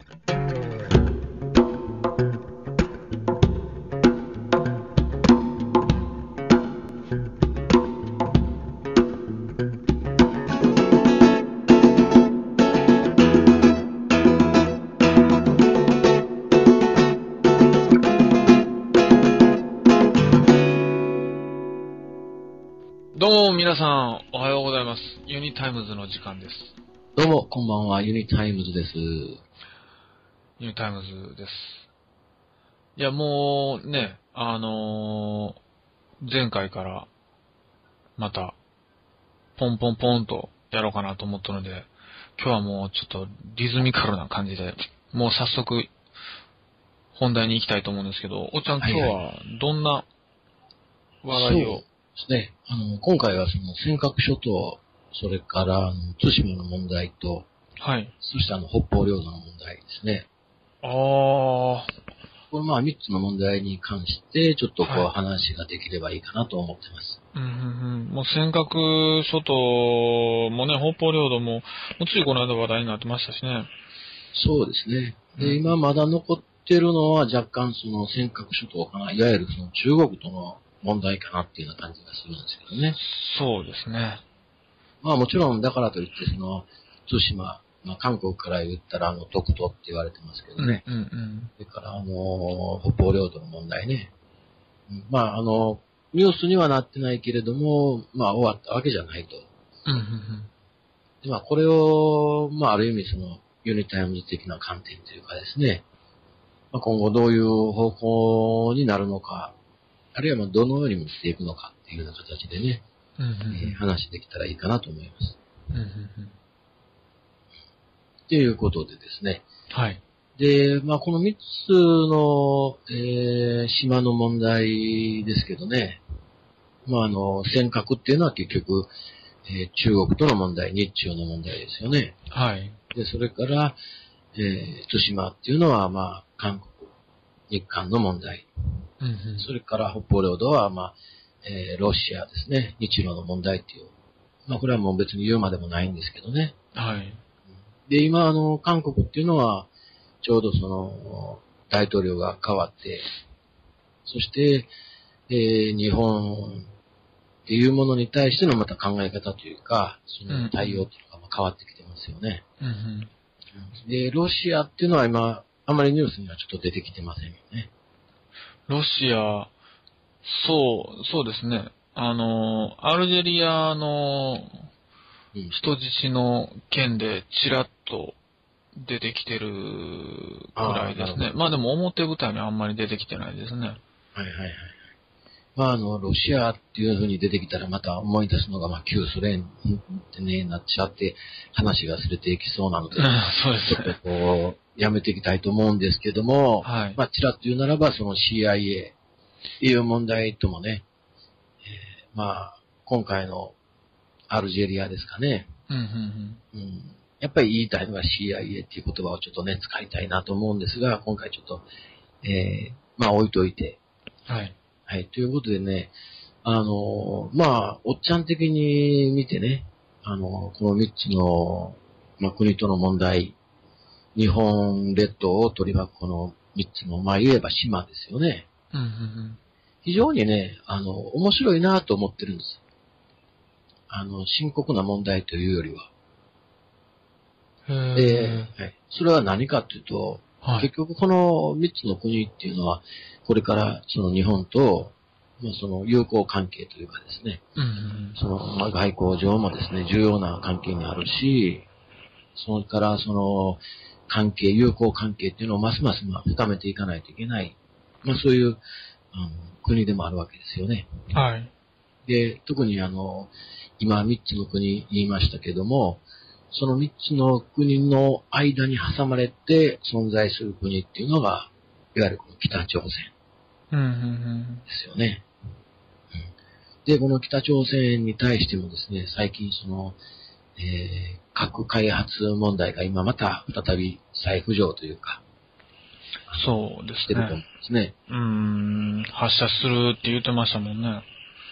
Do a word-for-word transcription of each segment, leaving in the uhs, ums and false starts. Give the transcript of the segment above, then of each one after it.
どうも皆さん、おはようございます。ユニタイムズの時間です。 どうも、こんばんは、ユニタイムズです。 ユニタイムズです。いや、もうね、あのー、前回からまた、ポンポンポンとやろうかなと思ったので、今日はもうちょっとリズミカルな感じで、もう早速、本題に行きたいと思うんですけど、おっちゃん、今日はどんな話題を、 そうですね。あの、今回はその尖閣諸島、それからあの対馬の問題と、 はい。 そしてあの北方領土の問題ですね。 あー、 これまあ三つの問題に関して、ちょっとこうはい話ができればいいかなと思ってます。 うんうんうん、もう尖閣諸島もね、北方領土も、もうついこの間話題になってましたしね。 そうですね。で、 うん今まだ残ってるのは若干その尖閣諸島かな、いわゆるその中国との問題かなっていうような感じがするんですけどね。 そうですね。 まあもちろんだからといってその対馬、まあ韓国から言ったらあの独島って言われてますけどね。 うんうんそれからあの北方領土の問題ね。うんまああのニュースにはなってないけれども、まあ終わったわけじゃないと。 うん。うんうんでまあこれをまあある意味そのユニタイムズ的な観点というかですね。まあ、今後どういう方向になるのか、あるいはまあどのように持っていくのかっていうような形でね、 うんうんえー話できたらいいかなと思います。 うんうんうんということでですね。 はい。 で、まあ、このみっつの、えー島の問題ですけどね。まあ、あの、尖閣っていうのは結局、えー中国との問題、日中の問題ですよね。 はい。 で、それから、えー対馬っていうのは、まあ、韓国、日韓の問題。 うんうんそれから北方領土は、まあ、えーロシアですね。日露の問題っていう。まあ、これはもう別に言うまでもないんですけどね。 はい。 で、今、あの、韓国っていうのは、ちょうどその、大統領が変わって、そして、えー日本っていうものに対してのまた考え方というか、その対応というのが変わってきてますよね。 うんうんで、ロシアっていうのは今、あまりニュースにはちょっと出てきてませんよね。 ロシア、そう、そうですね。あの、アルジェリアのうん。 人質の件でちらっと出てきてるくらいですね。 あーなるほどまあでも表舞台にあんまり出てきてないですね。 はいはいはい。まあ、あの、ロシアっていう風に出てきたらまた思い出すのが、まあ、旧ソ連ってね、なっちゃって、話がすれていきそうなので、 そうですちょっとね。 こう、やめていきたいと思うんですけども、 はい。 まあ、ちらっと言うならば、その シーアイエー っていう問題ともね、えーまあ、今回のアルジェリアですかね、 うんうんうん、やっぱり言いたいのが シーアイエー っていう言葉をちょっとね、使いたいなと思うんですが、今回ちょっと、えーまあ、置いといて、 うん。はい。 はい、ということでね、あの、まあ、おっちゃん的に見てね、あの、このみっつの、まあ、国との問題、日本列島を取り巻くこのみっつの、まあ、言えば島ですよね。 うんうん非常にね、あの、面白いなと思ってるんです。あの、深刻な問題というよりは。 うん。 で、 へはい、それは何かというと、 ー。はい。 結局このみっつの国っていうのは、これからその日本と、まあ、その友好関係というかですね、 うんうんその、まあ、外交上もですね、重要な関係にあるし、それからその、関係、友好関係っていうのをますますまあ深めていかないといけない、まあそういう、あの、国でもあるわけですよね。 うん。はい。 で、特にあの、今みっつの国言いましたけども、そのみっつの国の間に挟まれて存在する国っていうのが、いわゆるこの北朝鮮うんうんですよね。で、この北朝鮮に対してもですね、最近その、えー、核開発問題が今また再び再浮上というか、 そうですしてると思うんね。 ですね。 うーん。発射するって言ってましたもんね。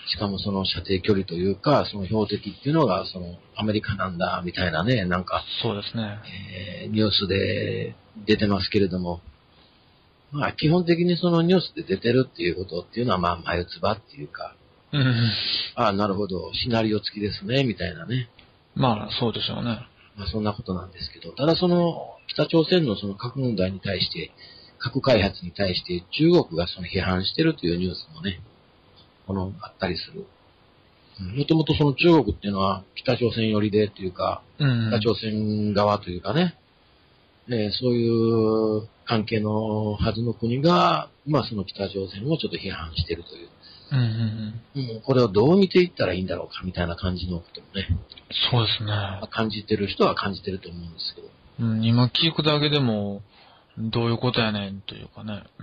しかもその射程距離というか、その標的っていうのが、そのアメリカなんだ、みたいなね、なんか、 そうですね。 えーニュースで出てますけれども、まあ基本的にそのニュースで出てるっていうことっていうのは、まあ眉唾っていうか、 うん。 ああ、なるほど、シナリオ付きですね、みたいなね。 まあ、そうでしょうね。 まあそんなことなんですけど、ただその北朝鮮のその核問題に対して、核開発に対して中国がその批判してるというニュースもね、このあったりする。もともとその中国っていうのは北朝鮮寄りでというか、 うん。 北朝鮮側というかね、ねそういう関係のはずの国が、まあその北朝鮮をちょっと批判してるという。 うんうんうん。 うん、これをどう見ていったらいいんだろうかみたいな感じのこともね、 そうですね。 まあ感じてる人は感じてると思うんですけど。 うん、今聞くだけでも、どういうことやねんというかね、うん、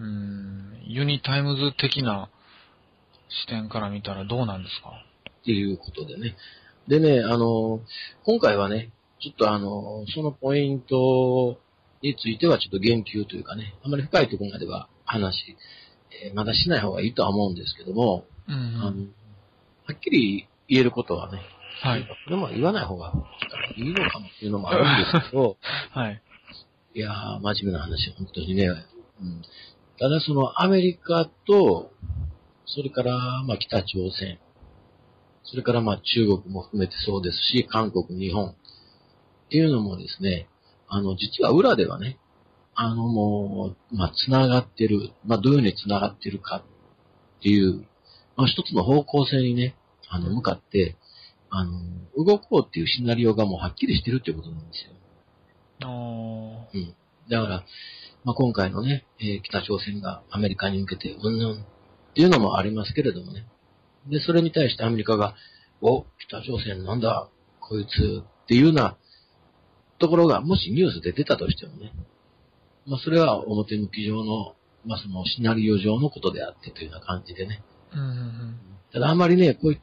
ユニタイムズ的な視点から見たらどうなんですか？ っていうことでね。でね、あの、今回はね、ちょっとあの、そのポイントについてはちょっと言及というかね、あまり深いところまでは話、えーまだしない方がいいとは思うんですけども、 うん、うあの、 ん。 はっきり言えることはね、 はい。 これも言わない方がいいのかもっていうのもあるんですけど、 はい。 いやー、真面目な話、本当にね。うん、ただそのアメリカと、それからまあ北朝鮮、それからまあ中国も含めてそうですし、韓国、日本っていうのもですね、あの、実は裏ではね、あのもう、まあ繋がってる、まあどういうふうに繋がってるかっていう、まあ一つの方向性にね、あの、向かって、あの、動こうっていうシナリオがもうはっきりしてるっていうことなんですよ。 あーうん。だから、まあ、今回のね、えー北朝鮮がアメリカに向けて、うんぬんっていうのもありますけれどもね。で、それに対してアメリカが、お、北朝鮮なんだ、こいつっていうようなところが、もしニュースで出たとしてもね、まあ、それは表向き上の、まあ、そのシナリオ上のことであってというような感じでね。 うんうんうん。 ただあんまりね、こういった、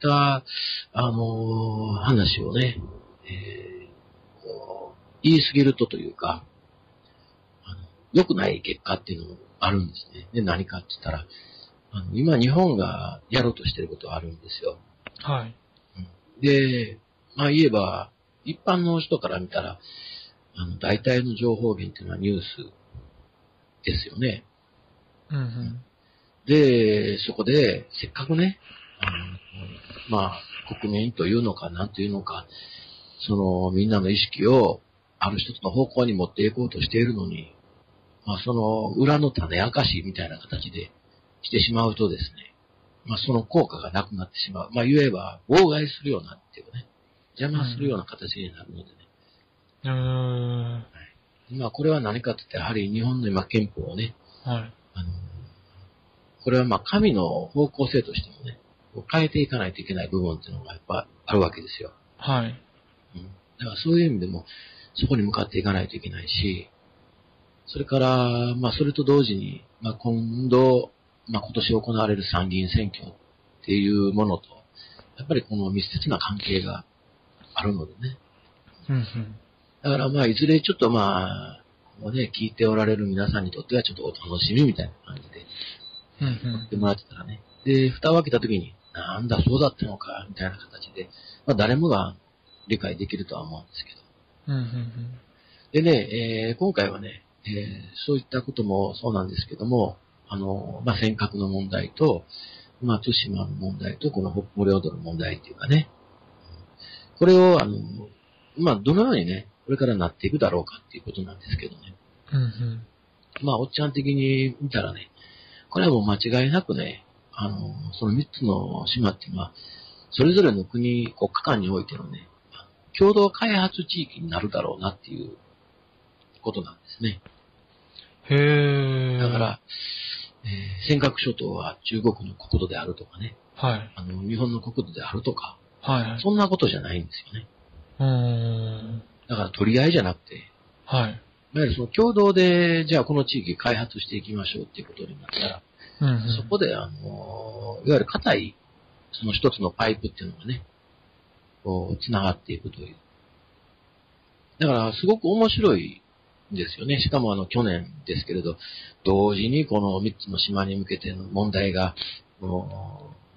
あのー話をね、えーこう言い過ぎるとというか、あの良くない結果っていうのもあるんですね。で、何かって言ったら、あの今日本がやろうとしてることはあるんですよ。 はい。 うんで、まあ言えば、一般の人から見たら、あの、大体の情報源っていうのはニュースですよね。 うんうん。 で、そこで、せっかくね、あの、まあ、国民というのか、なんというのか、その、みんなの意識を、ある一つの方向に持っていこうとしているのに、まあ、その、裏の種明かしみたいな形でしてしまうとですね、まあ、その効果がなくなってしまう。まあ、言えば、妨害するようなっていうね、邪魔するような形になるのでね。 うーん。 まあ、これは何かと言って、やはり日本の今憲法をね、 はい。 あの、これはまあ、神の方向性としてもね、変えていかないといけない部分っていうのがやっぱあるわけですよ。 はい。 うん。だからそういう意味でも、そこに向かっていかないといけないし、それから、まあ、それと同時に、まあ、今度、まあ、今年行われる参議院選挙っていうものと、やっぱりこの密接な関係があるのでね。 うんうん。 だからまあ、いずれちょっとまあ、こうね、聞いておられる皆さんにとってはちょっとお楽しみみたいな感じで、 うんうん言ってもらってたらね。で、蓋を開けた時に、なんだ、そうだったのか、みたいな形で、まあ、誰もが理解できるとは思うんですけど。 うんうんうん。 でね、えー今回はね、えーそういったこともそうなんですけども、あの、まあ、尖閣の問題と、まあ、対馬の問題と、この北方領土の問題っていうかね、これを、あの、まあ、どのようにね、これからなっていくだろうかっていうことなんですけどね。 うんうん。 まあ、おっちゃん的に見たらね、これはもう間違いなくね、あの、その三つの島っていうのは、それぞれの国、国家間においてのね、共同開発地域になるだろうなっていうことなんですね。 へー。 だから、えー尖閣諸島は中国の国土であるとかね、 はい。 あの、日本の国土であるとか、 はいはい。 そんなことじゃないんですよね。 うーん。 だから取り合いじゃなくて、 はい。 いわゆるその共同で、じゃあこの地域開発していきましょうっていうことになったら、 うんうん。 そこで、あの、いわゆる硬い、その一つのパイプっていうのがね、こう、繋がっていくという。だから、すごく面白いんですよね。しかもあの、去年ですけれど、同時にこの三つの島に向けての問題が、この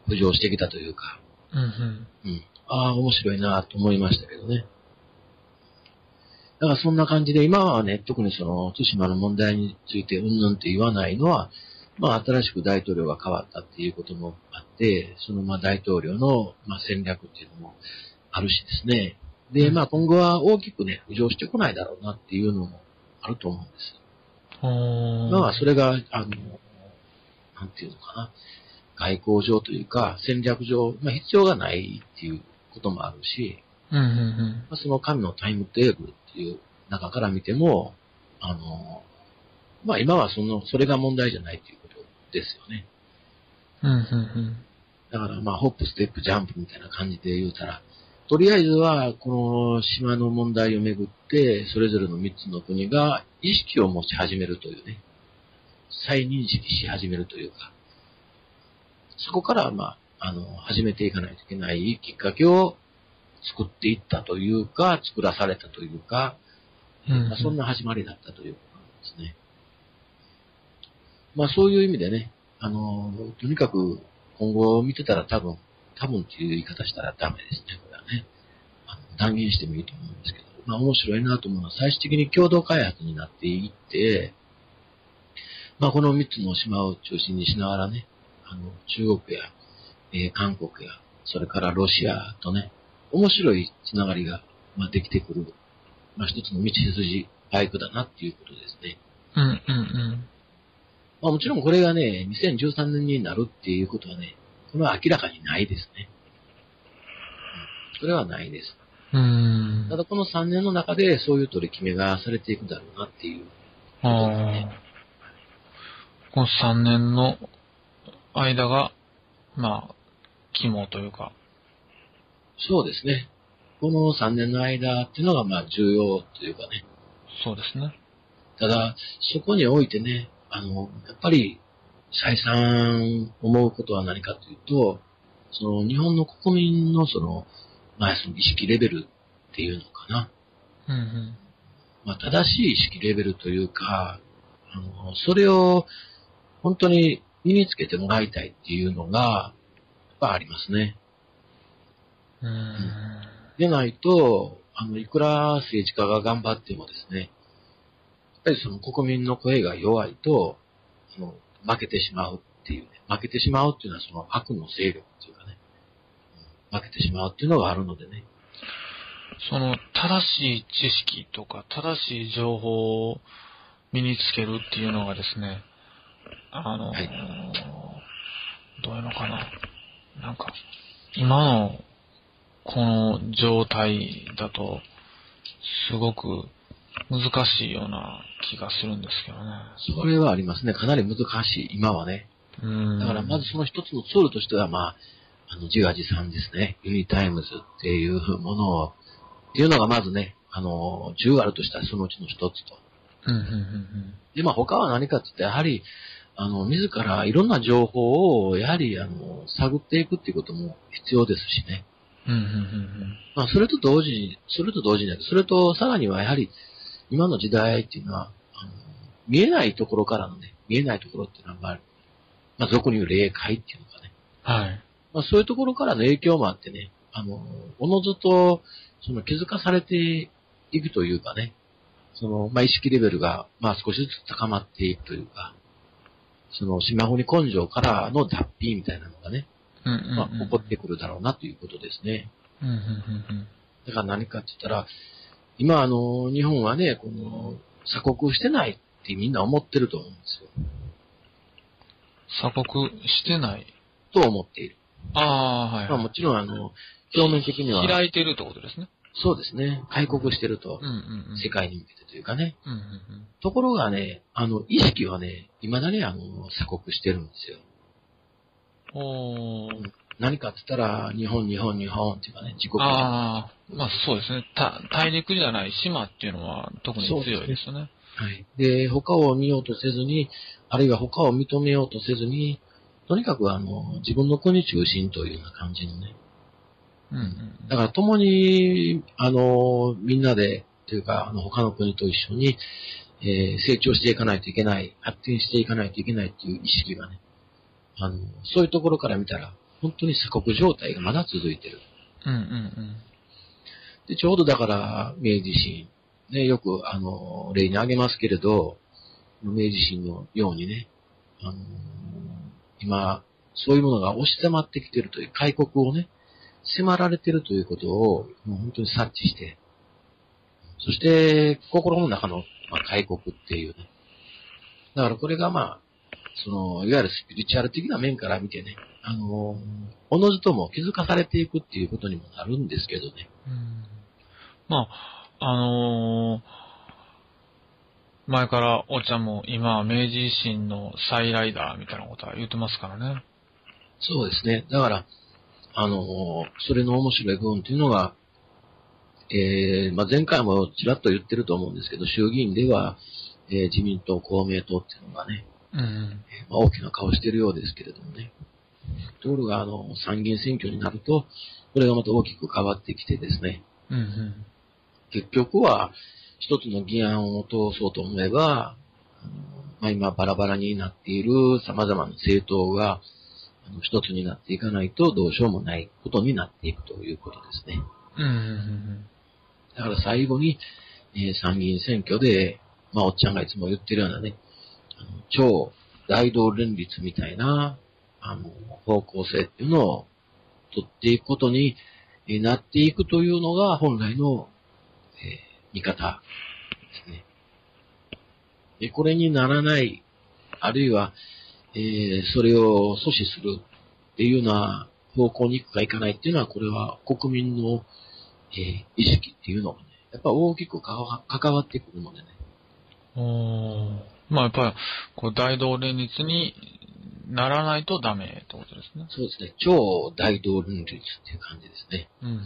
浮上してきたというか、 うんうんうん。ああ、面白いなと思いましたけどね。だからそんな感じで、今はね、特にその、対馬の問題についてうんぬんって言わないのは、まあ、新しく大統領が変わったっていうこともあって、そのまあ大統領のまあ戦略っていうのもあるしですね。で、まあ今後は大きくね、浮上してこないだろうなっていうのもあると思うんです。まあ、それが、あの、なんていうのかな。外交上というか、戦略上、まあ必要がないっていうこともあるし、 うんうんうんまあ、その紙のタイムテーブルっていう中から見ても、あの、まあ今はその、それが問題じゃないっていうことですよね。 うんうんうんだからまあ、ホップ、ステップ、ジャンプみたいな感じで言うたら、とりあえずは、この島の問題をめぐって、それぞれのみっつの国が意識を持ち始めるというね、再認識し始めるというか、そこからまあ、あの、始めていかないといけないきっかけを作っていったというか、作らされたというか、 うんうんまあ、そんな始まりだったということなんですね。まあそういう意味でね、あの、とにかく今後見てたら多分、多分っていう言い方したらダメですね、これはね。あの断言してもいいと思うんですけど、まあ面白いなと思うのは最終的に共同開発になっていって、まあこのみっつの島を中心にしながらね、あの、中国や、えー韓国や、それからロシアとね、面白いつながりが、まあ、できてくる、まあ一つの道筋バイクだなっていうことですね。 うんうんうんまあもちろんこれがね、にせんじゅうさんねんになるっていうことはね、これは明らかにないですね。うん、それはないです。 うーんただこのさんねんの中でそういう取り決めがされていくだろうなっていうことですね。 あーこのさんねんの間が、まあ、肝というか。 そうですね。このさんねんの間っていうのがまあ重要というかね。 そうですね。 ただ、そこにおいてね、あの、やっぱり再三思うことは何かというと、その日本の国民のその、まあその意識レベルっていうのかな。 うんうんまあ正しい意識レベルというか、あの、それを本当に身につけてもらいたいっていうのが、やっぱありますね。 うーんでないと、あの、いくら政治家が頑張ってもですね、やっぱりその国民の声が弱いと、その負けてしまうっていうね、負けてしまうっていうのはその悪の勢力っていうかね、負けてしまうっていうのがあるのでね。 その、正しい知識とか、正しい情報を身につけるっていうのがですね、あの、 はいどういうのかな。なんか、今の、この状態だと、すごく難しいような気がするんですけどね。 それはありますね。かなり難しい、今はね。 うーん。 だからまずその一つのツールとしては、まあ、あの、自画自賛ですね。ユニタイムズっていうものを、っていうのがまずね、あの、じゅうあるとしたらそのうちの一つと。 うん、うん、うん、 で、まあ他は何かって言って、やはり、あの、自らいろんな情報を、やはり、あの、探っていくっていうことも必要ですしね。 うん。うん、うん、うん、 まあ、それと同時に、それと同時に、それとさらにはやはり、今の時代っていうのは、あの、見えないところからのね、見えないところっていうのは、まあ、まあ、俗に言う霊界っていうのかね。 はい。 まあ、そういうところからの影響もあってね、あの、おのずと、その気づかされていくというかね、その、まあ、意識レベルが、まあ、少しずつ高まっていくというか、その、島掘り根性からの脱皮みたいなのがね、 うん、うん、うん。 まあ、起こってくるだろうなということですね。 うん、うん、うん。 だから何かって言ったら、今あの、日本はね、この、鎖国してないってみんな思ってると思うんですよ。 鎖国してない。 と思っている。 ああ、はい、はい。 まあもちろんあの、表面的には、 開いてるってことですね。 そうですね、開国してると、 うん、うん、うん。 世界に向けてというかね。 うん、うん、 ところがね、あの、意識はね、未だにあの、鎖国してるんですよ。 うん。おー。 何かって言ったら、日本、日本、日本っていうかね、自国。 ああ、まあそうですね。た大陸じゃない島っていうのは特に強いですよね。 はい。で、他を見ようとせずに、あるいは他を認めようとせずに、とにかくあの、自分の国中心というような感じのね。 うん、うん。 だから共に、あの、みんなで、というか、あの、他の国と一緒に、えー、成長していかないといけない、発展していかないといけないっていう意識がね、あの、そういうところから見たら、 本当に鎖国状態がまだ続いてる。 うんうんうん。 で、ちょうどだから、明治維新、ね、よく、あの、例に挙げますけれど、明治維新のようにね、あの、今、そういうものが押し迫ってきてるという、開国をね、迫られてるということを、もう本当に察知して、そして、心の中の、まあ、開国っていうね。だからこれがまあ、その、いわゆるスピリチュアル的な面から見てね、あの、おのずとも気づかされていくっていうことにもなるんですけどね。 うん、まあ、あのー、前からお茶も今は明治維新の再来だみたいなことは言ってますからね。 そうですね。だから、あの、それの面白い部分っていうのが、えー、まあ、前回もちらっと言ってると思うんですけど、衆議院では、えー、自民党、公明党っていうのがね、 うんうんまあ、大きな顔してるようですけれどもね。ところが、あの、参議院選挙になると、これがまた大きく変わってきてですね、 うんうん、 結局は、一つの議案を通そうと思えば、あのまあ、今バラバラになっている様々な政党が、あの一つになっていかないとどうしようもないことになっていくということですね。 うんうんうん、 だから最後に、えー、参議院選挙で、まあ、おっちゃんがいつも言ってるようなね、あの超大同連立みたいな、あの、方向性っていうのを取っていくことになっていくというのが本来の、えー見方ですね。で、これにならない、あるいは、えー、それを阻止するっていうような方向に行くか行かないっていうのは、これは国民の、えー、意識っていうのがね、やっぱ大きく関わってくるのでね。 おー、まあやっぱり、こう大同連立にならないとダメってことですね。 そうですね。超大同連立っていう感じですね。 うんうんうんうん、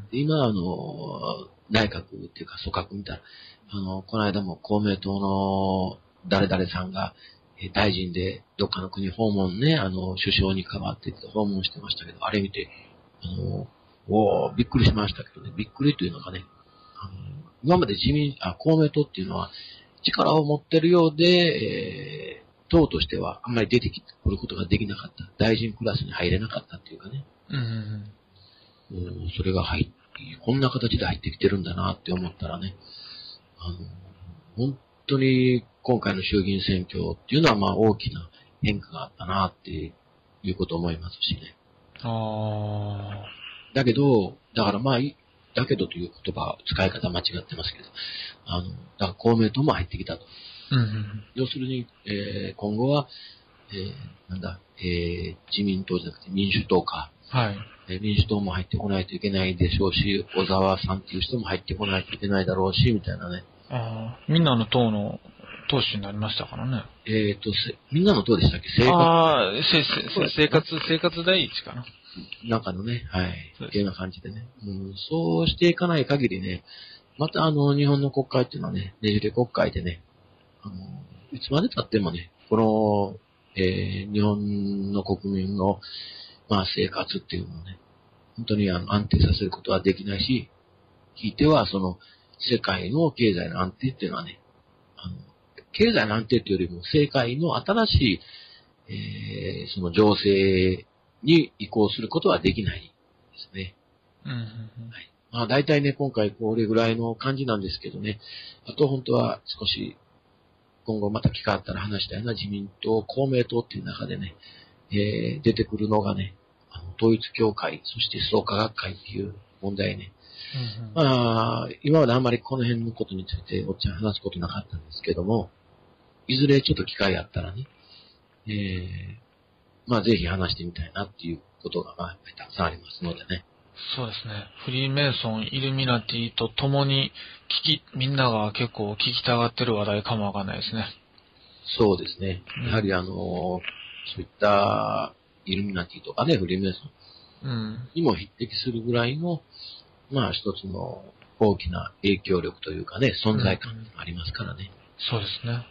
で今、あの、内閣っていうか組閣見たら、あの、この間も公明党の誰々さんが、え大臣でどっかの国訪問ね、あの、首相に代わって訪問してましたけど、あれ見て、あの、おーびっくりしましたけどね、びっくりというのがね、あの、今まで自民、あ、公明党っていうのは力を持ってるようで、えー党としてはあんまり出てきてくることができなかった。大臣クラスに入れなかったっていうかね。 うんうんうん、それが入って、こんな形で入ってきてるんだなって思ったらね、あの、本当に今回の衆議院選挙っていうのはまあ大きな変化があったなっていうことを思いますしね。 あだけど、だからまあ、だけどという言葉、使い方間違ってますけど、あの、だから公明党も入ってきたと。 うんうん、 要するに、えー、今後は、えー、なんだ、えー、自民党じゃなくて民主党か。 はい。 えー、民主党も入ってこないといけないでしょうし、小沢さんっていう人も入ってこないといけないだろうし、みたいなね。 あみんなの党の党首になりましたからね。 えっ、ー、と、みんなの党でしたっけ？生活。 ああ、生活、生活第一かな。 なんかのね、はい。っていうような感じでね。うん、そうしていかない限りね、またあの、日本の国会っていうのはね、ねじれ国会でね、あの、いつまで経ってもね、この、えー、日本の国民の、まあ、生活っていうのをね、本当にあの安定させることはできないし、ひいてはその、世界の経済の安定っていうのはね、あの、経済の安定というよりも、世界の新しい、えー、その情勢に移行することはできないですね。 うんうんうん、 はい。まあ、大体ね、今回これぐらいの感じなんですけどね、あと本当は少し、今後また機会あったら話したいのは自民党、公明党っていう中でね、えー、出てくるのがね、あの統一教会、そして創価学会っていう問題ね。 うんうん、 まあ、今まであんまりこの辺のことについておっちゃん話すことなかったんですけども、いずれちょっと機会あったらね、えー、まあぜひ話してみたいなっていうことが、まあ、たくさんありますのでね。 そうですね。フリーメイソン、イルミナティと共に聞き、みんなが結構聞きたがってる話題かもわかんないですね。 そうですね。やはりあの、そういったイルミナティとかね、フリーメイソンにも匹敵するぐらいの、まあ一つの大きな影響力というかね、存在感がありますからね。 そうですね。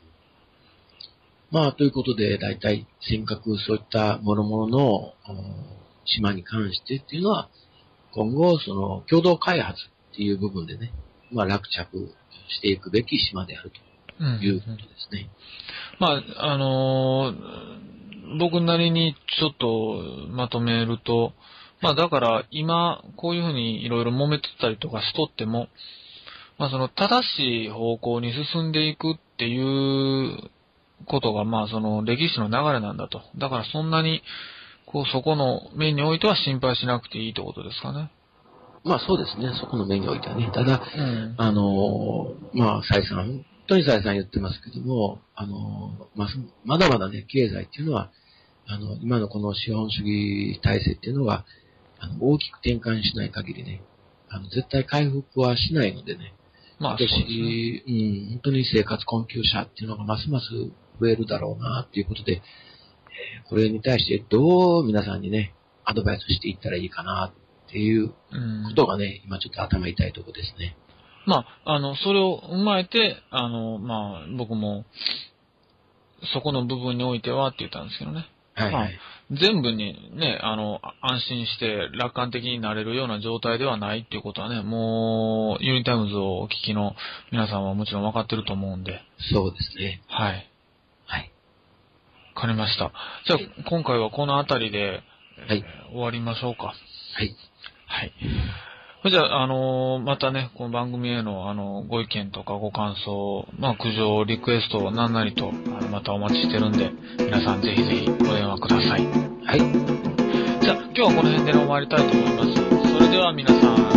まあということで、だいたい尖閣そういった諸々の島に関してっていうのは、今後その共同開発っていう部分でね、まあ落着していくべき島であるということですね。 うんうん、まあ、あのー、 僕なりにちょっとまとめると、まあだから今こういうふうにいろいろ揉めてたりとかしとっても、まあその正しい方向に進んでいくっていうことがまあその歴史の流れなんだと。だからそんなにこうそこの面においては心配しなくていいってことですかね。 まあそうですね、そこの面においてはね。ただ、 うん、 あの、まあ再三、本当に再三言ってますけども、あの、まあ、まだまだね、経済っていうのは、あの、今のこの資本主義体制っていうのは、あの大きく転換しない限りね、あの、絶対回復はしないのでね、 まあそうですね。 うん、本当に生活困窮者っていうのがますます増えるだろうなっていうことで、えーこれに対してどう皆さんにね、アドバイスしていったらいいかなっていうことがね、今ちょっと頭痛いところですね。 まあ、あの、それを踏まえて、あの、まあ、僕も、そこの部分においてはって言ったんですけどね。 はいはい。 まあ、全部にね、あの、安心して楽観的になれるような状態ではないっていうことはね、もう、ユニタイムズをお聞きの皆さんはもちろん分かってると思うんで。 そうですね。 はい。 はい。 わかりました。じゃあ、今回はこのあたりで、 はい。 えー終わりましょうか。 はい。 はい。それじゃあ、あのーまたね、この番組への、あの、ご意見とかご感想、まあ、苦情、リクエスト、何なりと、あのまたお待ちしてるんで、皆さんぜひぜひご電話ください。 はい。 じゃあ、今日はこの辺で終わりたいと思います。それでは皆さん、